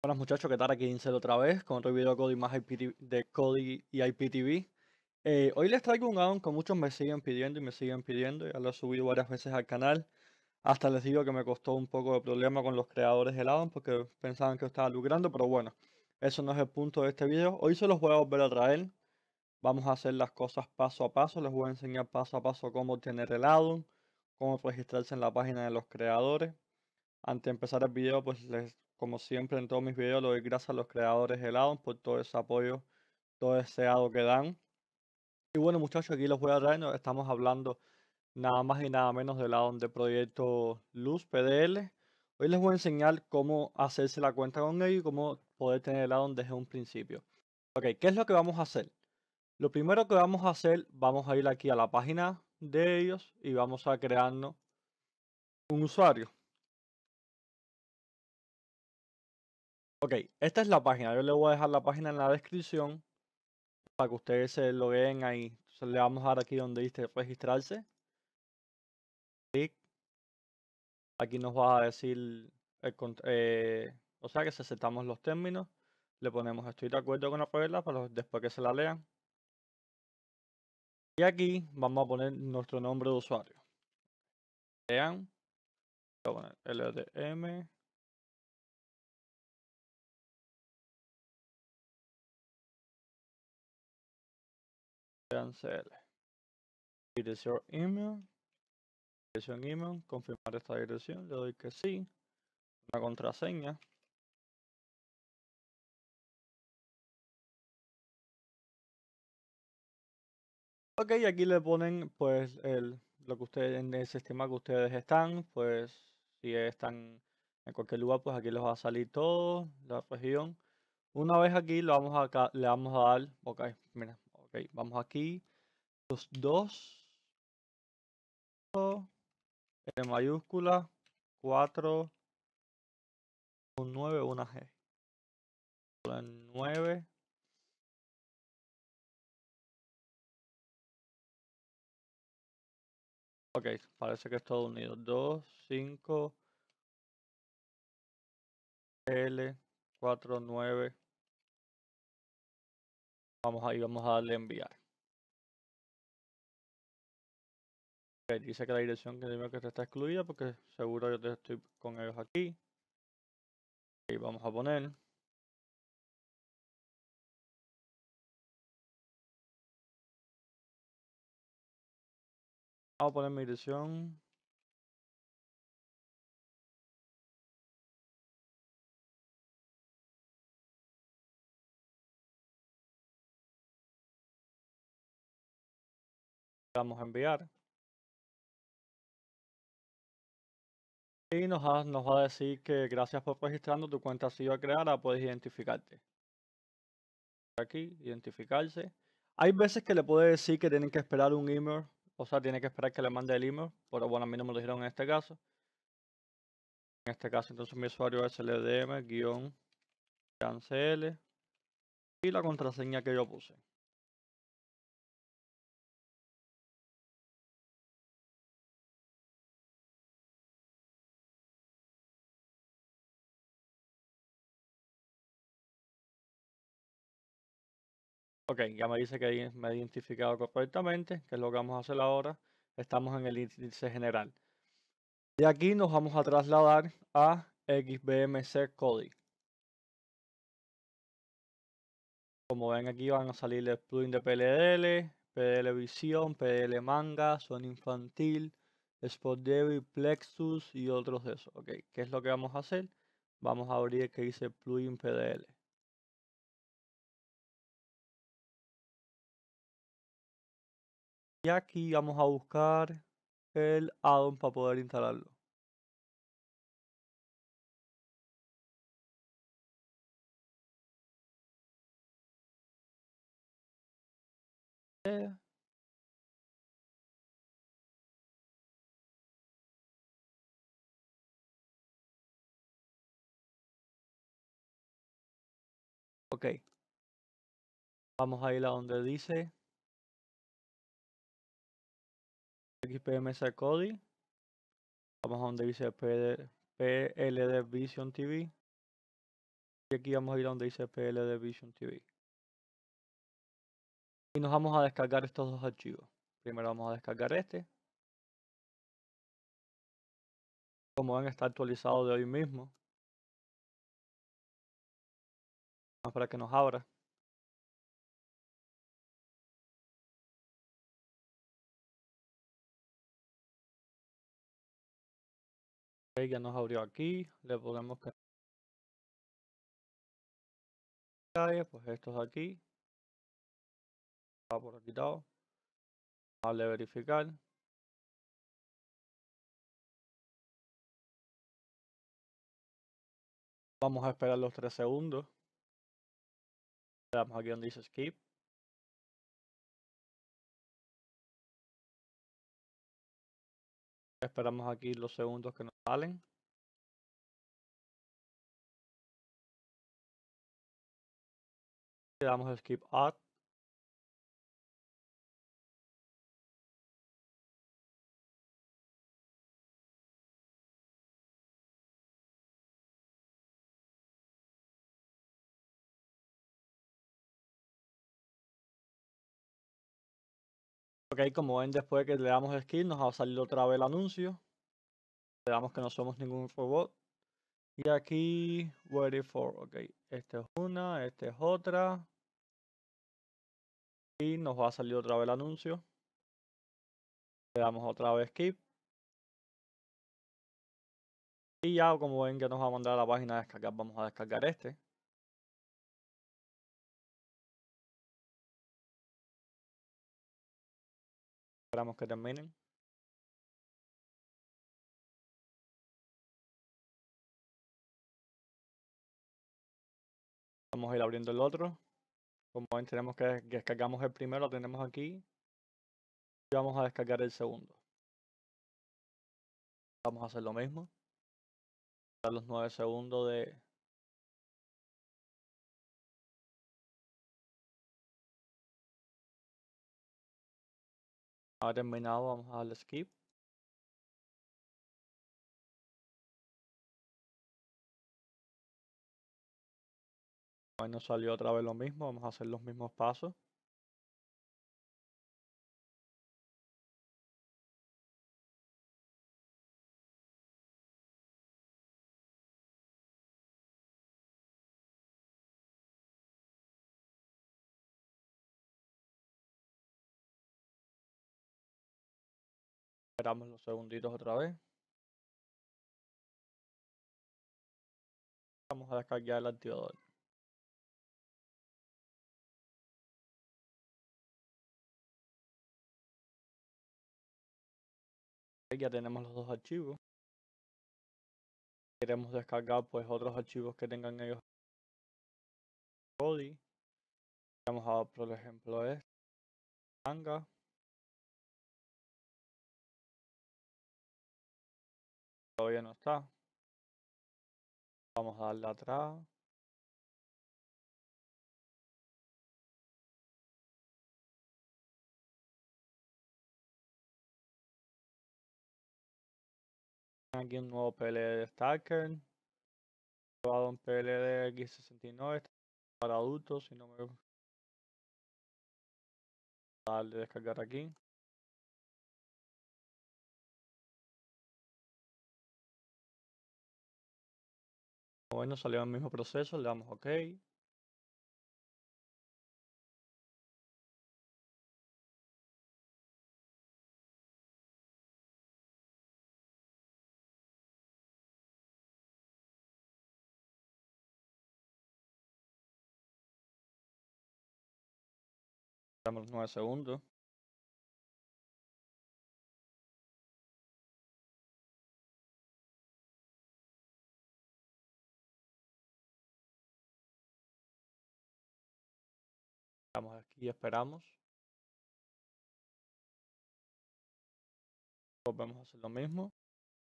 Buenas muchachos, ¿qué tal? Aquí Incel otra vez con otro video de Kodi más IPTV, de Kodi y IPTV. Hoy les traigo un addon que muchos me siguen pidiendo y me siguen pidiendo. Ya lo he subido varias veces al canal. Hasta les digo que me costó un poco de problema con los creadores del addon porque pensaban que estaba lucrando, pero bueno, eso no es el punto de este video. Hoy se los voy a volver a traer. Vamos a hacer las cosas paso a paso. Les voy a enseñar paso a paso cómo obtener el addon, cómo registrarse en la página de los creadores. Antes de empezar el video, pues como siempre en todos mis videos, le doy gracias a los creadores de addon por todo ese apoyo, todo ese addon que dan. Y bueno muchachos, aquí los voy a traer, estamos hablando nada más y nada menos del addon de proyecto Luz PDL. Hoy les voy a enseñar cómo hacerse la cuenta con ellos y cómo poder tener el addon desde un principio. Ok, ¿qué es lo que vamos a hacer? Lo primero que vamos a hacer, vamos a ir aquí a la página de ellos y vamos a crearnos un usuario. Ok, esta es la página. Yo le voy a dejar la página en la descripción para que ustedes se logueen ahí. Entonces le vamos a dar aquí donde dice registrarse. Clic. Aquí nos va a decir, o sea que si aceptamos los términos, le ponemos estoy de acuerdo con la regla para después que se la lean. Y aquí vamos a poner nuestro nombre de usuario. Lean. Voy a poner LDM. CL. Dirección email. Dirección email. Confirmar esta dirección. Le doy que sí. Una contraseña. Ok, aquí le ponen pues lo que ustedes en el sistema que ustedes están, pues si están en cualquier lugar, pues aquí les va a salir todo, la región. Una vez aquí lo vamos le vamos a dar, ok, mira, ok, vamos aquí, los dos, en mayúscula, 4, un 9, una G, 9, ok, parece que es todo unido, 2, 5, L, 4, 9, vamos a darle enviar. Dice que la dirección que dime que está excluida porque seguro yo estoy con ellos aquí. Y vamos a poner. Vamos a poner mi dirección. Vamos a enviar. Y nos va a decir que gracias por registrando, tu cuenta ha sido creada, puedes identificarte. Aquí, identificarse. Hay veces que le puede decir que tienen que esperar un email, o sea, tiene que esperar que le mande el email, pero bueno, a mí no me lo dijeron en este caso. En este caso, entonces mi usuario es LDM-cancel y la contraseña que yo puse. Ok, ya me dice que me he identificado correctamente, que es lo que vamos a hacer ahora. Estamos en el índice general. De aquí nos vamos a trasladar a XBMC Kodi. Como ven aquí van a salir el plugin de PLL, PLL Visión, PLL Manga, Son Infantil, Spot Devil, Plexus y otros de esos. Ok, ¿qué es lo que vamos a hacer? Vamos a abrir el que dice plugin PDL. Y aquí vamos a buscar el addon para poder instalarlo. Ok, vamos a ir a donde dice XPMC Kodi. Vamos a donde dice PLD Vision TV. Y aquí vamos a ir a donde dice PLD Vision TV. Y nos vamos a descargar estos dos archivos. Primero vamos a descargar este. Como ven, está actualizado de hoy mismo. Vamos para que nos abra. Ok, ya nos abrió aquí. Le podemos que pues estos de aquí. Va por aquí todo. Vale, verificar. Vamos a esperar los 3 segundos. Le damos aquí donde dice skip. Esperamos aquí los segundos que nos salen. Le damos skip add. Ok, como ven, después que le damos skip nos va a salir otra vez el anuncio. Le damos que no somos ningún robot. Y aquí, waiting for, ok, esta es una, esta es otra. Y nos va a salir otra vez el anuncio. Le damos otra vez skip. Y ya como ven que nos va a mandar a la página de descargar, vamos a descargar este. Esperamos que terminen. Vamos a ir abriendo el otro. Como ven tenemos que descargamos el primero, lo tenemos aquí. Y vamos a descargar el segundo. Vamos a hacer lo mismo. A los 9 segundos de... haber terminado, vamos a darle skip. Hoy nos salió otra vez lo mismo, vamos a hacer los mismos pasos. Esperamos los segunditos otra vez. Vamos a descargar el activador. Ya tenemos los dos archivos. Queremos descargar pues otros archivos que tengan ellos. Kodi. Vamos a por ejemplo este. Manga. Todavía no está. Vamos a darle atrás. Aquí un nuevo PLD de Stacker. Probado un PLD X69 para adultos. Si no me gusta, darle descargar aquí. Bueno, salió el mismo proceso. Le damos OK. Damos 9 segundos. Estamos aquí y esperamos. Volvemos a hacer lo mismo.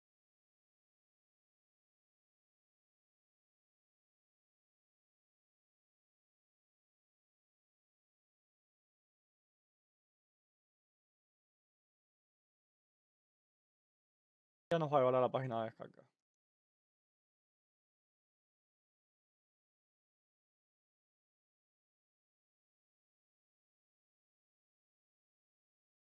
Ya nos va a llevar a la página de descarga.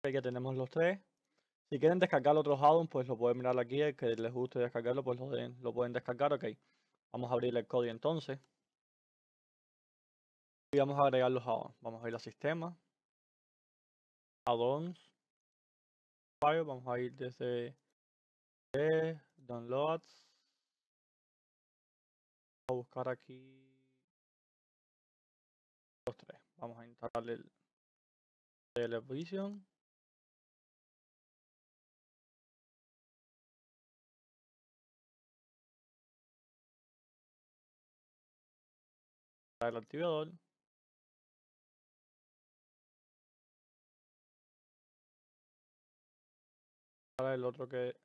Ya tenemos los tres. Si quieren descargar otros addons, pues lo pueden mirar aquí. El que les guste descargarlo, pues lo pueden descargar. Ok, vamos a abrir el código entonces. Y vamos a agregar los addons. Vamos a ir al sistema. Addons. Vamos a ir desde Downloads. A buscar aquí los tres. Vamos a instalar el Television. El activador. Para el otro que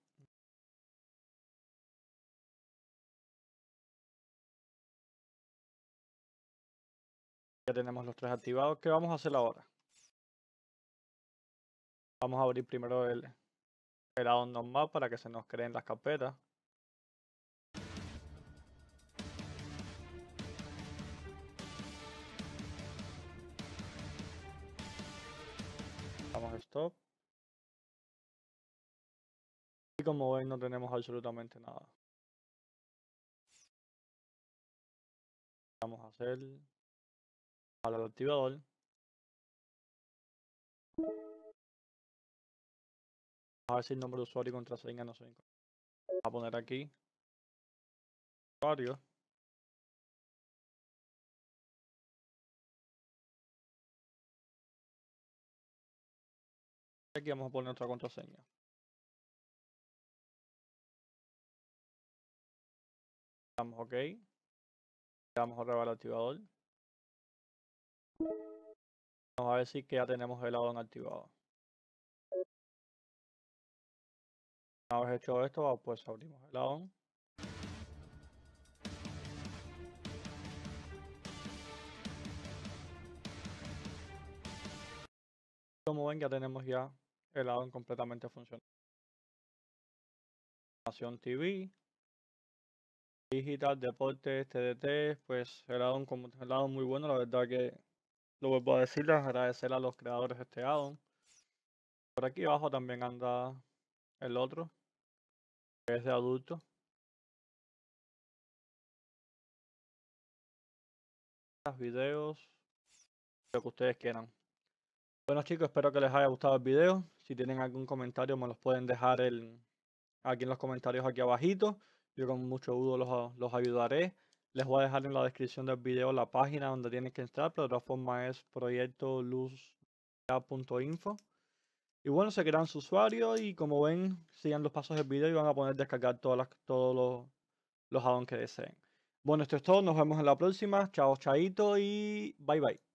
ya tenemos los tres activados. ¿Qué vamos a hacer ahora? Vamos a abrir primero el addon normal para que se nos creen las carpetas. Damos stop. Y como ven, no tenemos absolutamente nada. Vamos a hacer al activador. A ver si el nombre de usuario y contraseña no se encuentra. Vamos a poner aquí usuario. Aquí vamos a poner nuestra contraseña. Damos OK. Le damos otra vez al activador. Vamos a decir que ya tenemos el addon activado. Una vez hecho esto, pues abrimos el addon. Como ven, ya tenemos ya el addon completamente funcional. Animación TV, digital, deportes, TDT, pues el addon como el addon muy bueno, la verdad que lo vuelvo a decirles, agradecer a los creadores de este addon. Por aquí abajo también anda el otro, que es de adulto. Videos, lo que ustedes quieran. Bueno chicos, espero que les haya gustado el video. Si tienen algún comentario me los pueden dejar aquí en los comentarios aquí abajito. Yo con mucho gusto los ayudaré. Les voy a dejar en la descripción del video la página donde tienen que entrar, pero de todas formas es proyectoluz.info. Y bueno, se crean su usuario y como ven, sigan los pasos del video y van a poder descargar todos los addons que deseen. Bueno, esto es todo. Nos vemos en la próxima. Chao, chaito y bye bye.